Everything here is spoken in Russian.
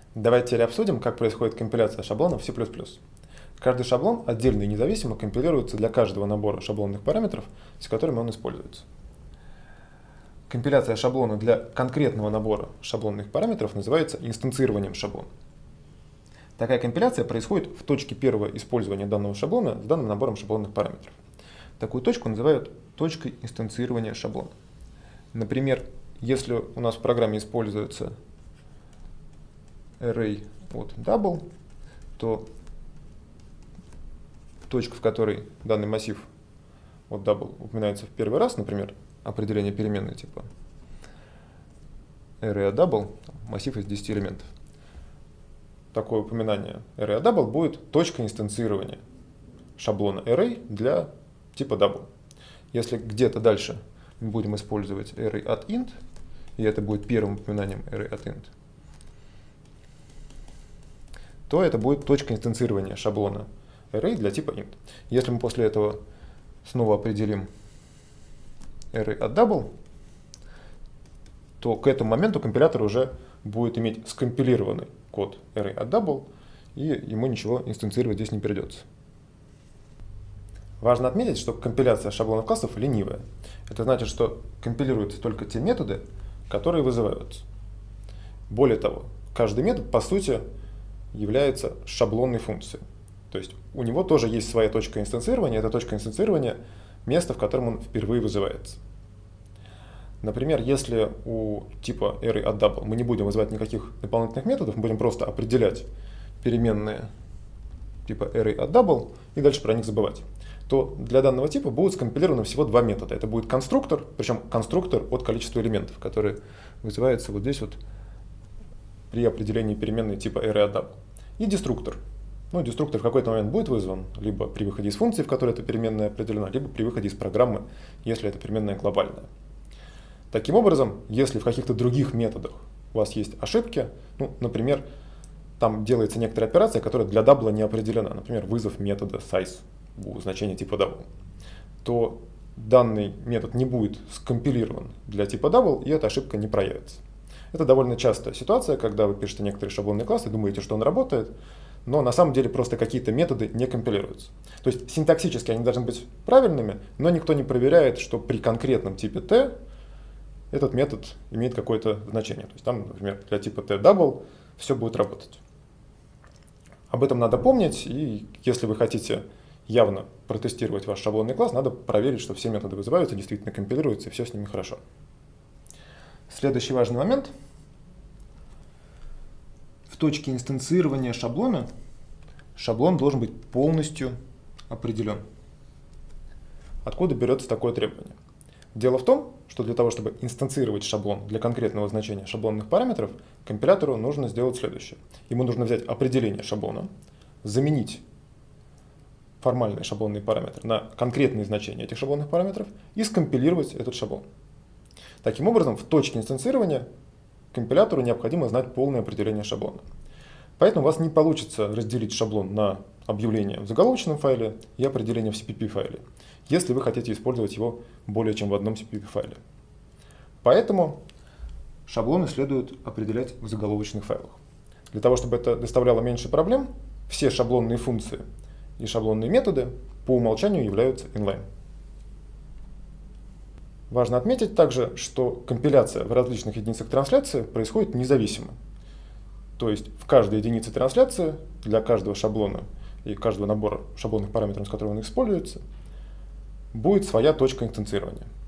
Давайте теперь обсудим, как происходит компиляция шаблонов в C++. Каждый шаблон отдельно и независимо компилируется для каждого набора шаблонных параметров, с которыми он используется. Компиляция шаблона для конкретного набора шаблонных параметров называется инстанцированием шаблона. Такая компиляция происходит в точке первого использования данного шаблона с данным набором шаблонных параметров. Такую точку называют точкой инстанцирования шаблона. Например, если у нас в программе используется array от double, то точка, в которой данный массив от double упоминается в первый раз, например, определение переменной типа array от double, массив из 10 элементов. Такое упоминание array от double будет точкой инстанцирования шаблона array для типа double. Если где-то дальше мы будем использовать array от int, и это будет первым упоминанием array от int, то это будет точка инстанцирования шаблона array для типа int. Если мы после этого снова определим array от double, то к этому моменту компилятор уже будет иметь скомпилированный код array от double, и ему ничего инстанцировать здесь не придется. Важно отметить, что компиляция шаблонов классов ленивая. Это значит, что компилируются только те методы, которые вызываются. Более того, каждый метод, по сути, является шаблонной функцией. То есть у него тоже есть своя точка инстанцирования. Это точка инстанцирования — место, в котором он впервые вызывается. Например, если у типа array от double мы не будем вызывать никаких дополнительных методов, мы будем просто определять переменные типа array от double и дальше про них забывать, то для данного типа будут скомпилированы всего два метода. Это будет конструктор, причем конструктор от количества элементов, который вызывается вот здесь вот при определении переменной типа array от double. И деструктор. Ну, деструктор в какой-то момент будет вызван либо при выходе из функции, в которой эта переменная определена, либо при выходе из программы, если эта переменная глобальная. Таким образом, если в каких-то других методах у вас есть ошибки, ну, например, там делается некоторая операция, которая для double не определена, например, вызов метода size у значения типа double, то данный метод не будет скомпилирован для типа double, и эта ошибка не проявится. Это довольно частая ситуация, когда вы пишете некоторый шаблонный класс и думаете, что он работает, но на самом деле просто какие-то методы не компилируются. То есть синтаксически они должны быть правильными, но никто не проверяет, что при конкретном типе t этот метод имеет какое-то значение. То есть там, например, для типа t double все будет работать. Об этом надо помнить, и если вы хотите явно протестировать ваш шаблонный класс, надо проверить, что все методы вызываются, действительно компилируются, и все с ними хорошо. Следующий важный момент. В точке инстанцирования шаблона шаблон должен быть полностью определен. Откуда берется такое требование? Дело в том, что для того, чтобы инстанцировать шаблон для конкретного значения шаблонных параметров, компилятору нужно сделать следующее. Ему нужно взять определение шаблона, заменить формальные шаблонные параметры на конкретные значения этих шаблонных параметров и скомпилировать этот шаблон. Таким образом, в точке инстанцирования компилятору необходимо знать полное определение шаблона. Поэтому у вас не получится разделить шаблон на объявление в заголовочном файле и определение в CPP файле, если вы хотите использовать его более чем в одном CPP файле. Поэтому шаблоны следует определять в заголовочных файлах. Для того, чтобы это доставляло меньше проблем, все шаблонные функции и шаблонные методы по умолчанию являются inline. Важно отметить также, что компиляция в различных единицах трансляции происходит независимо. То есть в каждой единице трансляции для каждого шаблона и каждого набора шаблонных параметров, с которыми он используется, будет своя точка инстанцирования.